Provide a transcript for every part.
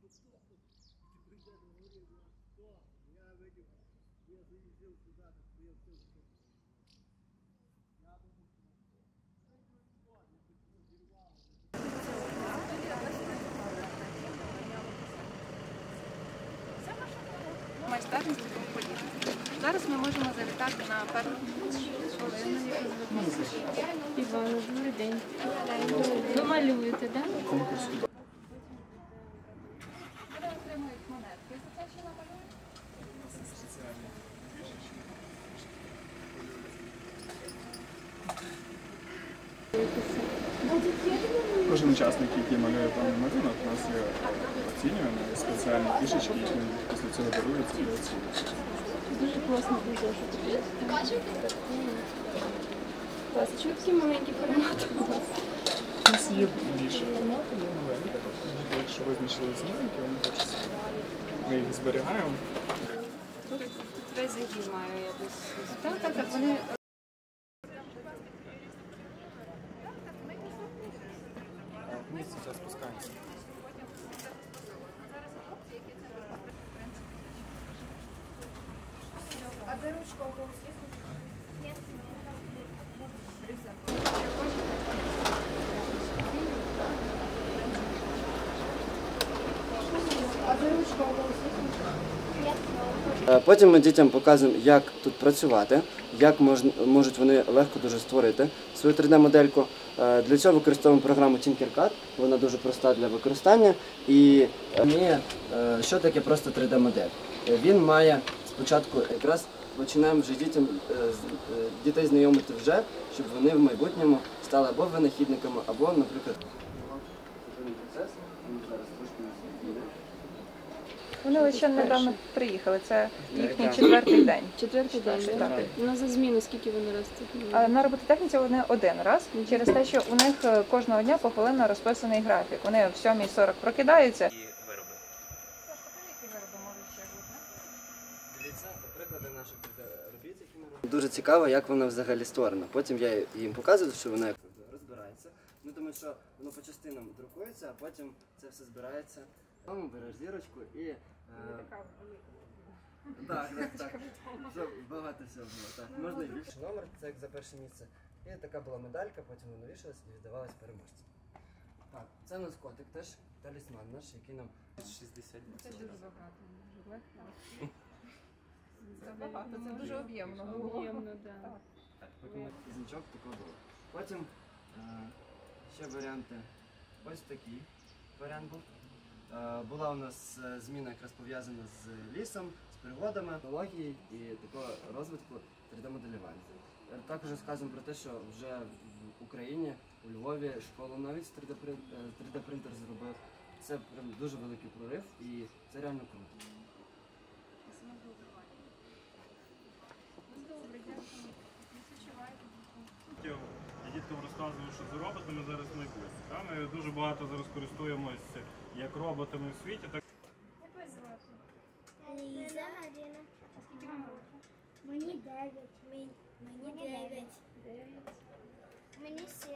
Майстерність і тому подібне. Зараз ми можемо завітати на першу хвилину. Івана, добрий день. Ви малюєте, так? Вони отримують монетки за те, що намалюють. Кожен учасник, який малює певний малюнок, у нас є оцінювання, спеціальні фішечки, які після цього даруються і оцінюються. Дуже класно дуже. Клас, чому такі маленькі формати у вас? У нас є більше формату, є маленькі. Якщо визначили маленькі, вони хочеться. Ми їх зберігаємо. Тут весь загін маю якось. Так, вони... Місце зараз спускаємося. А де ручка у вас є? Потім ми дітям показуємо, як тут працювати, як можуть вони легко дуже створити свою 3D-модельку. Для цього використовуємо програму Tinkercad, вона дуже проста для використання. І що таке просто 3D-модель? Він має спочатку якраз починаємо вже дітей знайомити вже, щоб вони в майбутньому стали або винахідниками, або, наприклад, Вони лише недавно приїхали, це їхній 4-й день. 4-й день, Так. Ну, за зміну скільки вони ростуть? На робототехніці вони один раз, через те, що у них кожного дня похвилинно розписаний графік. Вони в 7:40 прокидаються. Дуже цікаво, як вона взагалі створена. Потім я їм показую, що вона розбирається. Ми думаємо, що воно по частинам друкується, а потім це все збирається. Мама береш зірочку і... Так. Багато всього було. Так, можна і більше. Номер, це як за перше місце. І така була медалька, потім вона вішалась і віддавалась переможцям. Так, це у нас котик теж, талісман наш, який нам 60 днів. Це дуже багато, дуже легко. Це багато, це дуже об'ємно. Об'ємно, так. Значок такого було. Потім ще варіанти. Ось такий варіант був. Була у нас зміна якраз пов'язана з лісом, з пригодами, технології і такого розвитку 3D-моделювання. Також розказуємо про те, що вже в Україні, у Львові, школу навіть 3D-принтер зробив. Це прям дуже великий прорив і це реально круто. Я діткам розказую, що за роботами зараз майбутнє. Ми дуже багато зараз користуємося як роботами в світі. Так... Як вас звати? Ліза. Галина. Скільки вам років? Мені 9. Мені 9. Мені 7.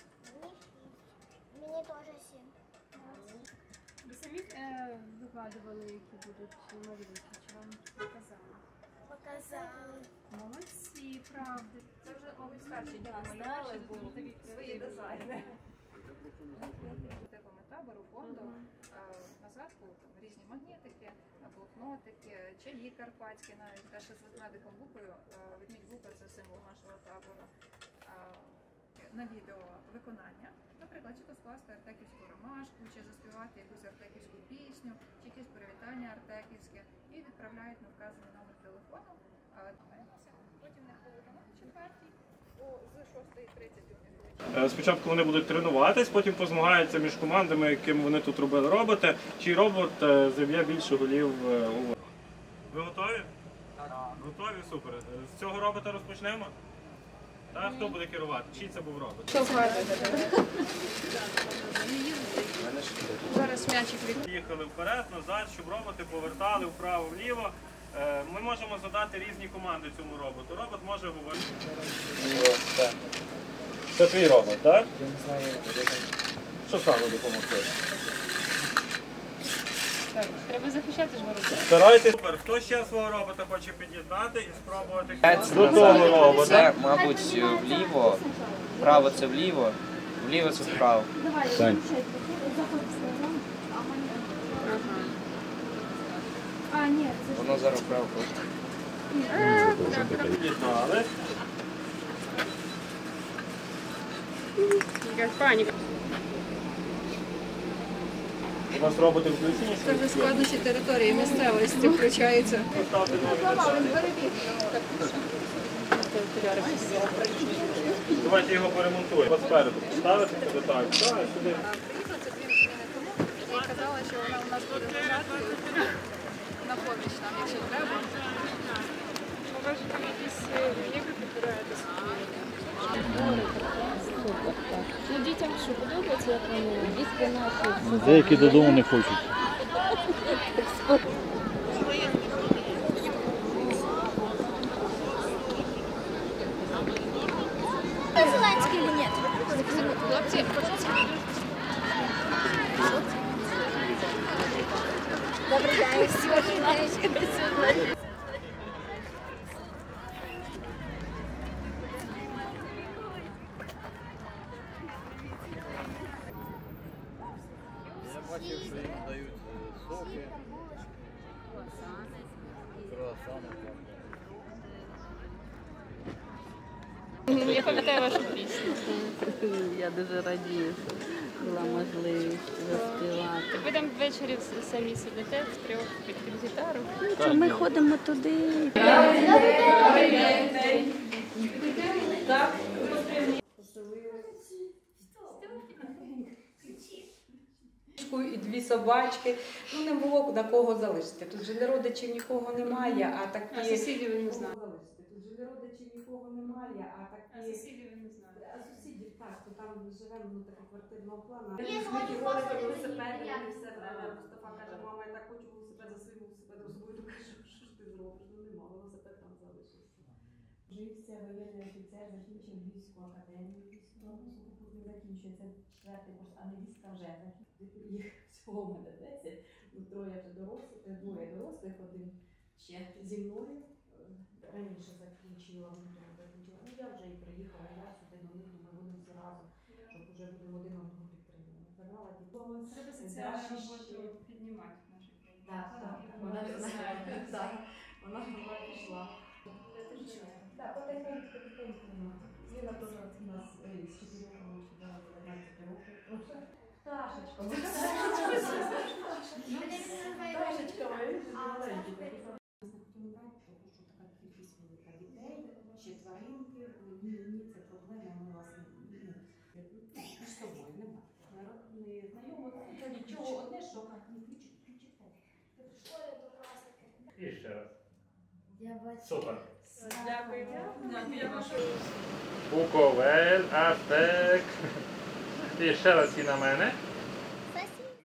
Мені теж 7. Ви самі вигадували, які будуть малюнки, чи вам показали? Показали. Молодці, правда. Це вже старші діти малювали, бо свої дизайни. Типами табору, фонду, на згадку різні магнітики, блокнотики, чаї карпатські, навіть те, що з ведмедиком Букою. Ведмідь Бука – це символ нашого табору. На відео виконання, наприклад, чи то скласти артеківську ромашку, чи заспівати якусь артеківську пісню, чи якесь привітання артеківське, і відправляють на вказаний номер телефону. Потім не хвилина, 4-й, з 6:30 Спочатку вони будуть тренуватись, потім позмагаються між командами, яким вони тут робили роботи, чий робот заб'є більше голів у воду. Ви готові? Так. Готові? Супер. З цього робота розпочнемо? Так, хто буде керувати? Чий це був робот? Зараз м'ячик від... Їхали вперед, назад, щоб роботи повертали вправо-вліво. Ми можемо задати різні команди цьому роботу. Робот може говорити. Це твій робот, так? Я не знаю. Що саме допомогти? Так, треба захищати ж городи. Старайтесь. Супер. Хто ще свого робота хоче під'єднати і спробувати Це, до того робота? це, мабуть, вліво, вправо це вліво, вліво це вправо. А, ні, це Воно зараз вправо просто. Під'єднали. якась паніка. У вас роботи включені? Це вже складнощі території місцевості включаються. Поставте нові деталі. Давайте його поремонтуємо. Ось спереду поставити цю деталь. Так, сюди. Приїхала це 2 зміни тому і казала, що вона у нас буде лежати на поміч нам, якщо треба. Ви ж там якісь ігри підбираєтесь. Ну, дітям що подобається, як вони дітки наші. Деякі додому не хочуть. Зеленський или нет? Хлопці, Добрий день. Сьогодні Я бачив, що їм дають соки, круасани. Я пам'ятаю вашу пісню. Я дуже радію, що була можливість заспівати. Ви там ввечері самі сидите втрьох під гітару. Що ми ходимо туди. І 2 собачки. Ну не було на кого залишити. Тут же не родичів нікого немає, а такі... А сусідів ви не знали? Тут же не родичів нікого немає, а такі... А сусідів ви не знали? А сусідів так, то там живемо ну, такого квартирного плану. Я Ми хочу ролики, просто велосипеди, дивитися. вони все брали. Мустафа каже, мама, я так хочу велосипед за своїм велосипедом з собою. Кажу, що ж ти зробиш? Ну нема, велосипед там залишився. Живця воєнний офіцер, закінчив Львівську академію військового сухопутний, закінчує це 4-й курс, а невістка вже їх всього в мене 10, ну 3 вже дорослих, 2 дорослих, 1 ще зі мною. Раніше закінчила, ну я вже і приїхала, я сюди до них, ми будемо всі разом, щоб вже будемо один одного підтримувати. Забрала дипломи. Треба соціальну роботу піднімати в нашій країні. Так, вона пішла. Так, потихеньку. Зіна теж у нас з 4 років, ще дала 11 років. Пташечка. Пташечка моя, маленькі такі. Що така кількість велика дітей, ще тваринки, ні, це проблема, ми вас між собою немає. Не знайомо, це нічого, одне, що ключик. І ще раз. Я бачу. Супер. Дякую. Буковель, Артек. І ще раз і на мене.